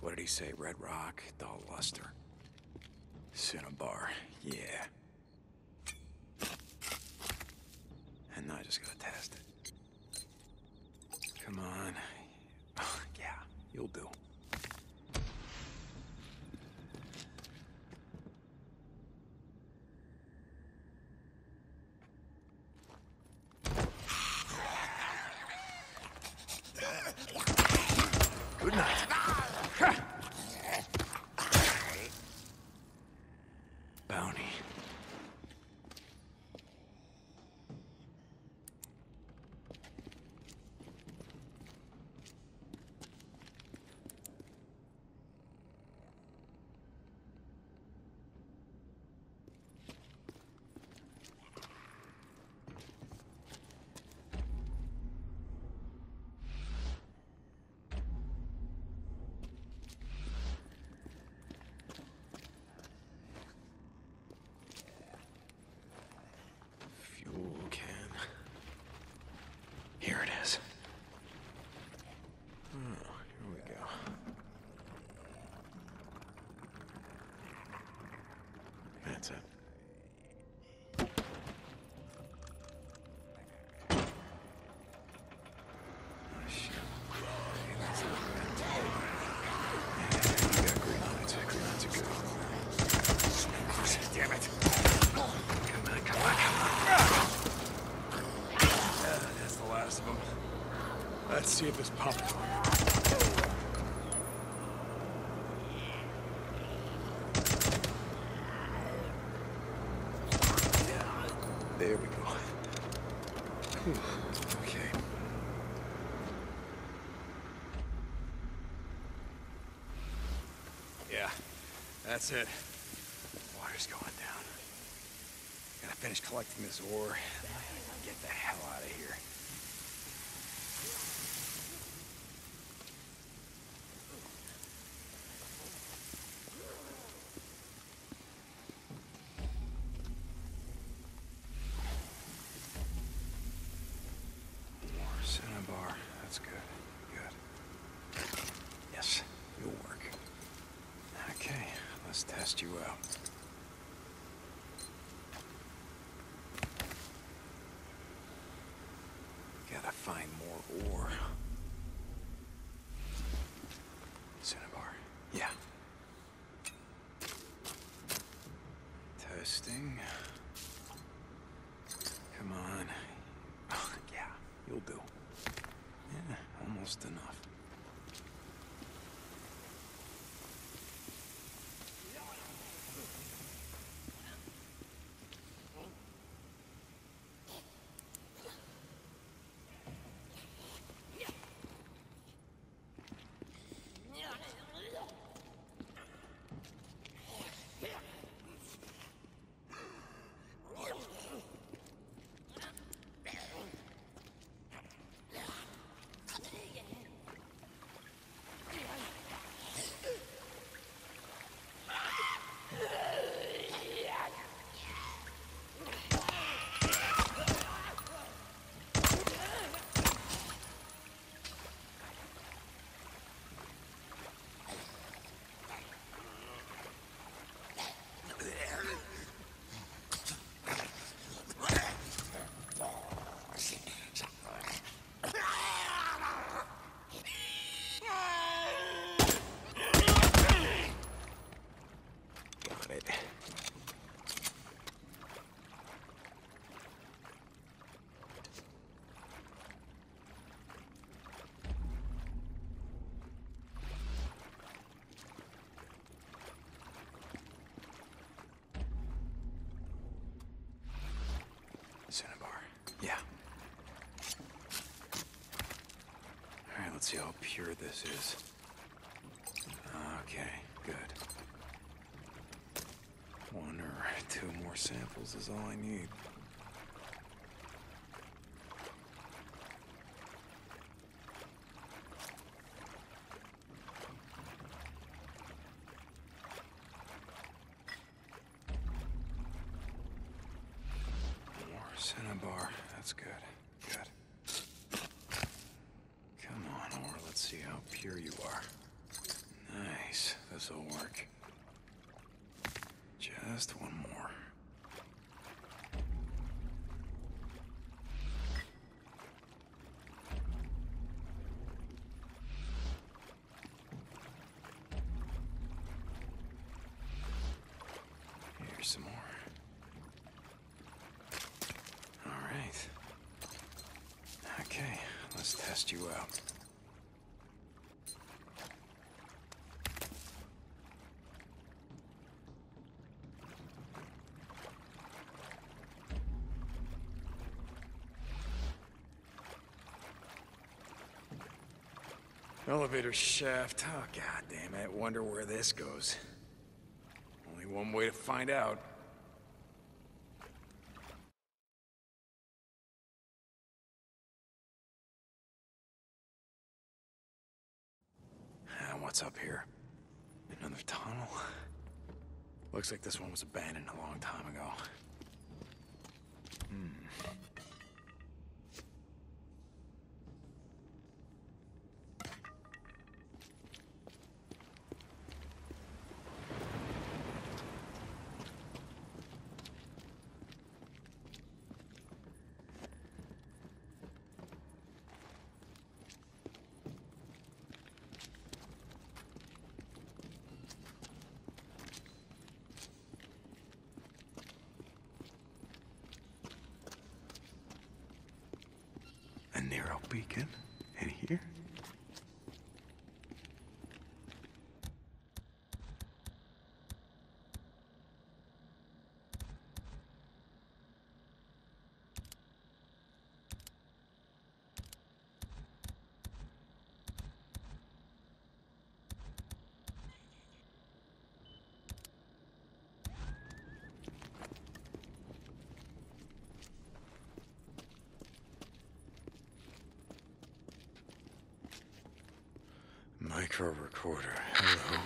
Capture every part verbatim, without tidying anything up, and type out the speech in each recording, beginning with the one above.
what did he say? Red rock, dull luster. Cinnabar, yeah. And now I just gotta test it. Come on. Yeah, you'll do. Good night. Bounty. Here it is. Oh, here we go. That's it. Oh, shit. Okay, that's not good. Yeah, you got grenades. Grenades are good. Damn it. Come on, come on, come on. That's the last of them. Let's see if this pops. There we go. Whew. Okay. Yeah, that's it. Water's going down. Gotta finish collecting this ore and get the hell out of here. More cinnabar. That's good. Good. Yes, you'll work. Okay, let's test you out. Gotta find more ore. Cinnabar. Yeah. Testing. Come on. Oh, yeah, you'll do. Yeah, almost enough. Cinnabar. Yeah. Alright, let's see how pure this is. Okay, good. One or two more samples is all I need. Cinnabar, that's good. Good. Come on, or let's see how pure you are. Nice. this'll work. Just one more. Here's some more. All right. Okay, let's test you out. Elevator shaft. Oh, god damn it. Wonder where this goes. Only one way to find out. Ah, what's up here? Another tunnel? Looks like this one was abandoned a long time ago. Hmm. A narrow beacon? In here? Micro recorder. Hello.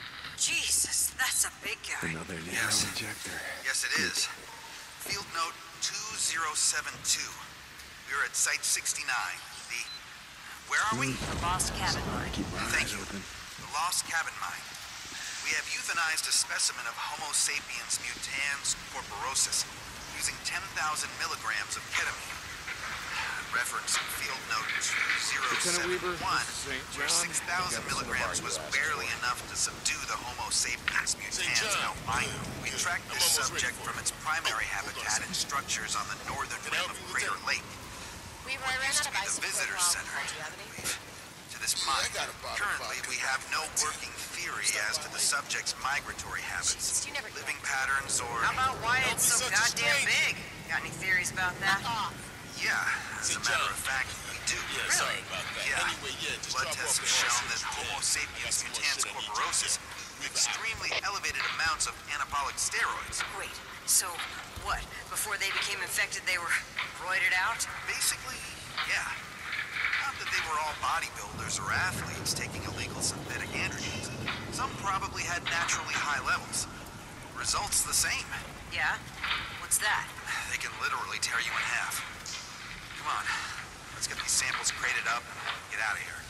Jesus, that's a big guy. Another nano Yes. injector. Yes, it is. Field note two zero seven two. We're at Site sixty-nine. The... Where are we? The Lost Cabin Mine. Keep my Thank eyes you. open. The Lost Cabin Mine. We have euthanized a specimen of Homo sapiens mutans corporosus using ten thousand milligrams of ketamine. Reference field note two zero seven one, where six thousand milligrams was barely enough to subdue the Homo sapiens mutans albino. We tracked this subject from its primary habitat and structures on the northern rim of Crater Lake. Weaver, I ran Used out to of be ice the visitor center. We've to this mine. Currently, we have no working theory as to the subject's migratory habits, You never living patterns, or... How about why it's so goddamn big? Got any theories about that? Yeah, as a matter of fact, we do. Yeah, Really? sorry about that. Yeah. Anyway, yeah, just Blood drop tests off have the shown horses that Homo and sapiens so much mutans that I need you corporosus to have extremely elevated amounts of anabolic steroids. Wait, so what? Before they became infected, they were roided out? Basically, yeah. Not that they were all bodybuilders or athletes taking illegal synthetic androgens. Some probably had naturally high levels. Results the same. Yeah? What's that? They can literally tear you in half. Come on, let's get these samples crated up and get out of here.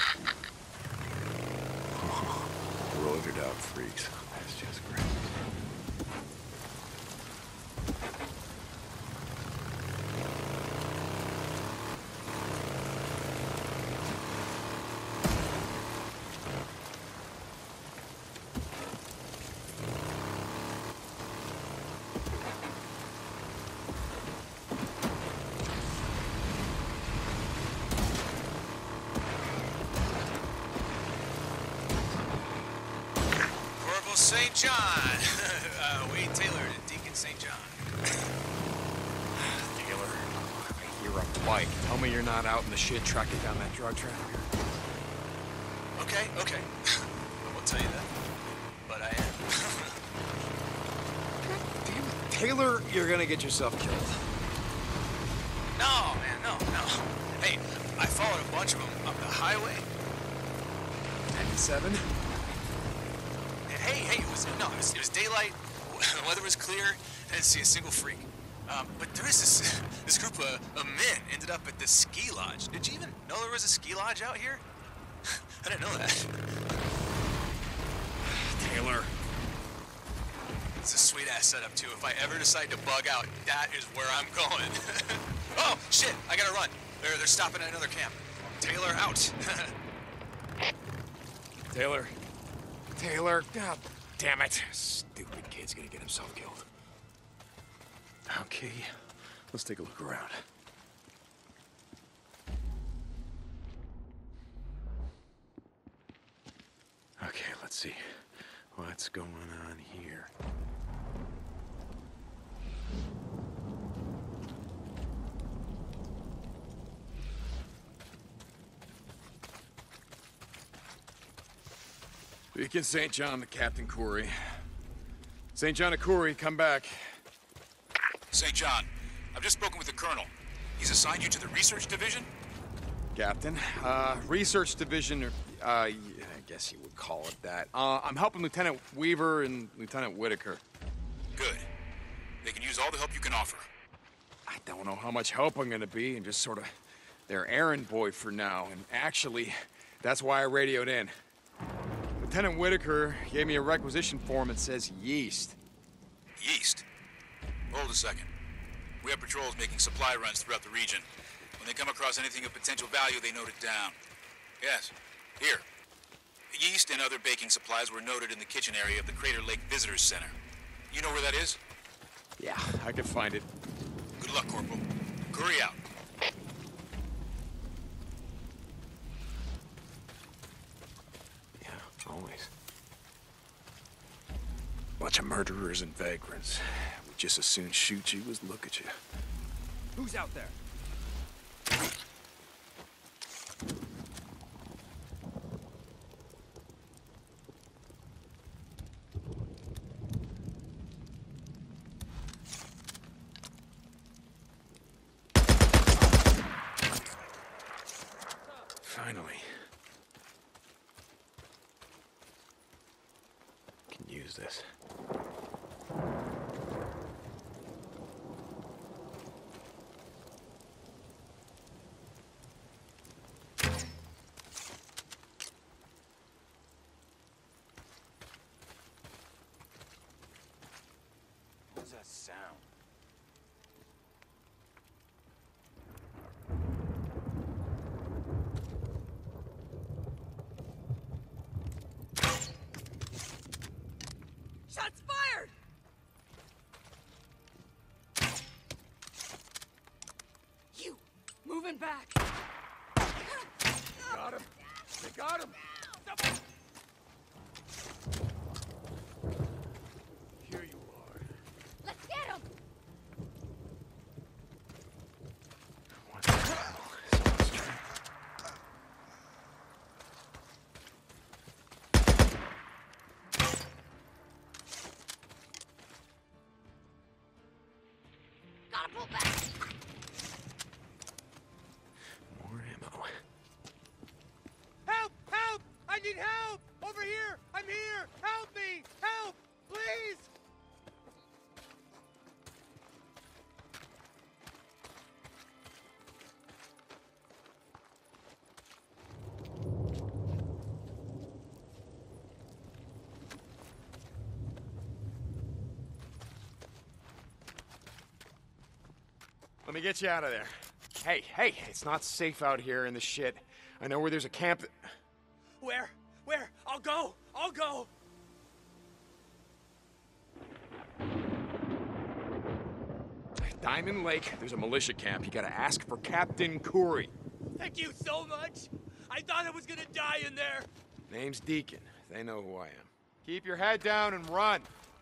Roided out freaks. That's just great. Saint John. uh, Wade Taylor to Deacon Saint John. Taylor, I hear a bike. Tell me you're not out in the shit tracking down that drug trafficker. Okay, okay. I won't tell you that, but I am. Damn it, Taylor, you're gonna get yourself killed. No, man, no, no. Hey, I followed a bunch of them up the highway. ninety-seven? Hey, hey, it was no, it was, it was daylight. The weather was clear. I didn't see a single freak. Um, but there is this this group of, of men ended up at this ski lodge. Did you even know there was a ski lodge out here? I didn't know that. Taylor. It's a sweet-ass setup, too. If I ever decide to bug out, that is where I'm going. Oh, shit! I gotta run. They're, they're stopping at another camp. Taylor, out. Taylor. Taylor. God damn it. Stupid kid's gonna get himself killed. Okay, let's take a look around. Okay, let's see. What's going on here? Beacon Saint John to Captain Corey. Saint John to Corey, come back. Saint John, I've just spoken with the Colonel. He's assigned you to the Research Division? Captain, uh, Research Division, or, uh, I guess you would call it that. Uh, I'm helping Lieutenant Weaver and Lieutenant Whitaker. Good. They can use all the help you can offer. I don't know how much help I'm gonna be, and just sort of their errand boy for now. And actually, that's why I radioed in. Lieutenant Whitaker gave me a requisition form that says yeast. Yeast? Hold a second. We have patrols making supply runs throughout the region. When they come across anything of potential value, they note it down. Yes. Here. Yeast and other baking supplies were noted in the kitchen area of the Crater Lake Visitors Center. You know where that is? Yeah, I can find it. Good luck, Corporal. Curry out. Yeah, always. Bunch of murderers and vagrants. We'd just as soon shoot you as look at you. Who's out there? Finally. Can use this. What's that sound? Shots fired! You, moving back. Got him. They got him. Here you are. Let's get him! What the hell? Someone's trying- Gotta pull back! More ammo. Help! Help! I need help! Over here! I'm here! Help me! Help! Please! Let me get you out of there. Hey, hey, it's not safe out here in the shit. I know where there's a camp that... Where? Where? I'll go! I'll go! Diamond Lake, there's a militia camp. You gotta ask for Captain Corey. Thank you so much! I thought I was gonna die in there! Name's Deacon. They know who I am. Keep your head down and run.